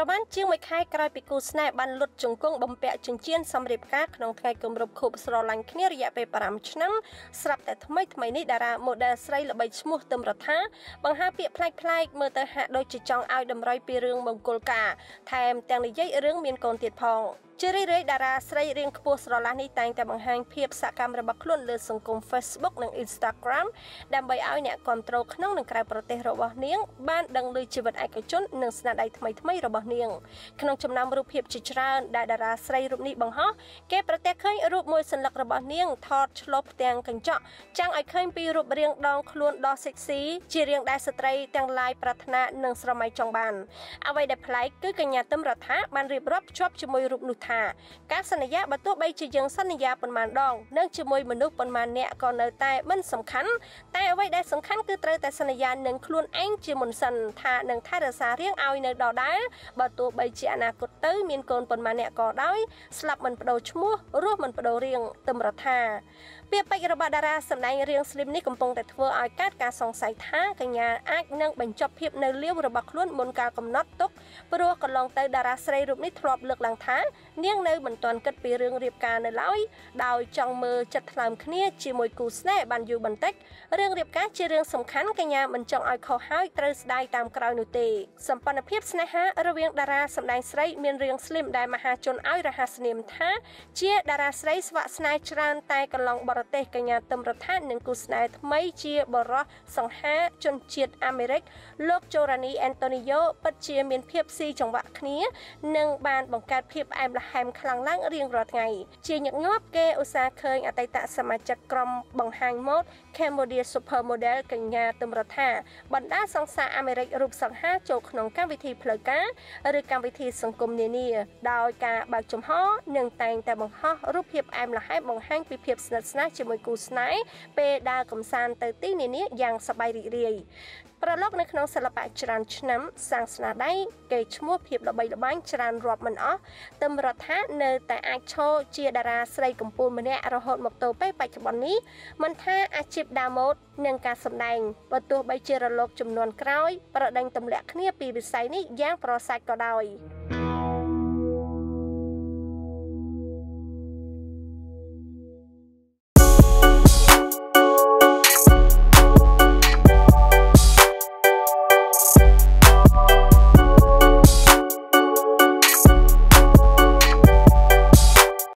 ប្រមាណជាងមួយខែក្រោយពីគូស្នេហ៍បានលុតជង្គង់បំពាក់ចិញ្ចៀនសម្រាប់ការក្នុងថ្ងៃគម្រប់ខួបស្រឡាញ់គ្នារយៈពេល5ឆ្នាំស្រាប់តែថ្មីនេះតារា model ស្រីល្បីឈ្មោះទឹមរដ្ឋាបង្ហាញពាក្យប្លែកមើលទៅហាក់ដូចជាចង់ឲ្យតម្រុយពីរឿងមង្គលការថែមទាំងនិយាយរឿងមានកូនទៀតផងជារឿយៗតារាស្រីរៀងខ្ពស់ស្រឡះនេះតែងតែបង្ហាញភាពសកម្មរបស់ខ្លួនលើសង្គម Facebook និង Instagram ដើម្បីឲ្យអ្នកគាំទ្រក្នុងនិងក្រៅប្រទេសរបស់នាងបានដឹងឮជីវិតឯកជននិងស្នាដៃថ្មីរបស់នាងក្នុងចំណោមរូបភាពជាច្រើនដែលតារាស្រីរូបនេះបង្ហោះគេប្រទះឃើញរូបមួយសន្លឹករបស់នាងថតឆ្លុះផ្ទាំងកញ្ចក់ចាំងឲ្យឃើញពីរូបរាងដងខ្លួនដ៏ sexy ជារាងដែលស្ត្រីទាំងឡាយប្រាថ្នានិងស្រមៃចង់បានអ្វីដែលប្លែកគឺកញ្ញាទឹមរដ្ឋាបានរៀបរាប់ភ្ជាប់ជាមួយរូបនោះថាការសន្យាបើទោះបីជាយើងសន្យាប៉ុន្មានដងនិងជាមួយមនុស្សប៉ុន្មានអ្នកក៏នៅតែមិនសំខាន់តែអ្វីដែលសំខាន់គឺត្រូវតែសន្យានឹងខ្លួនឯងជាមុនសិនថានឹងថែរក្សារាងឲ្យនៅដដែលបើទោះបីជាអនាគតទៅមានកូនប៉ុន្មានអ្នកក៏ដោយស្លាប់មិនបដូរឈ្មោះរស់មិនបដូររាងទឹមរដ្ឋាពាក្យពេចន៍របស់តារាសម្ដែងរាងស្លីមនេះកំពុងតែធ្វើឲ្យកើតការសង្ស័យថាកញ្ញាអាចនឹងបញ្ចប់ភាពនៅលាវរបស់ខ្លួនមុនកាលកំណត់ទុកព្រោះកន្លងទៅតារាស្រីរូបនេះធ្លាប់លើកឡើងថានាងនៅមិនទាន់គិតពីរឿងរៀបការនៅឡើយដោយចង់មើលចិត្តថ្លើមគ្នាជាមួយគូស្នេហ៍បានយូរបន្តិចរឿងរៀបការជារឿងសំខាន់កញ្ញាមិនចង់ឲ្យខុសហើយត្រូវស្ដាយតាមក្រោយនោះទេសម្ព័ន្ធភាពស្នេហារវាងតារាសម្ដែងស្រីមានរាងស្លីមដែលមហាជនឲ្យរហស្សនាមថាជាតារាស្រីស្វាក់ស្នេហ៍ច្រើនតែកន្លងបរទេសកញ្ញាទឹមរដ្ឋានិងគូស្នេហ៍ថ្មីជាបរិសសង្ហាជនជាតិអាមេរិកលោកជូរ៉ានីអេនតូនីយ៉ូពិតជាមានភាពស៊ីចង្វាក់គ្នានិងបានបង្កើតភាពផ្អែមល្ហែមខ្លាំងឡើងរៀងរាល់ថ្ងៃជាញឹកញាប់គេឧស្សាហ៍ឃើញអតីតសមាជិកក្រុមបង្ហាញម៉ូដ Cambodia Supermodel កញ្ញាទឹមរដ្ឋាបណ្ដាសង្សារអាមេរិករូបសង្ហាចូលក្នុងកម្មវិធីផ្លូវការឬកម្មវិធីសង្គមនានាដោយការបើកចំហនិងតែងតែបង្ហោះរូបភាពផ្អែមល្ហែមបង្ហាញពីភាពស្និទ្ធស្នាលជាមួយគូស្នេហ៍ពេលដើរកម្សាន្តទៅទីនានាយ៉ាងសប្បាយរីករាយប្រឡូកនៅក្នុងសិល្បៈច្រើនឆ្នាំសាងស្នាដៃកេរ្តិ៍ឈ្មោះភាពល្បីល្បាញច្រើនរាប់មិនអស់ទឹមរដ្ឋានៅតែអាចឈរជាតារាស្រីកំពូលម្នាក់រហូតមកទល់ពេលបច្ចុប្បន្ននេះមិនថាអាជីពដើរម៉ូដនិងការសម្ដែងបើទោះបីជារលកចំនួនក្រោយប្រដេញទម្លាក់គ្នាពីវិស័យនេះយ៉ាងប្រសើរក៏ដោយ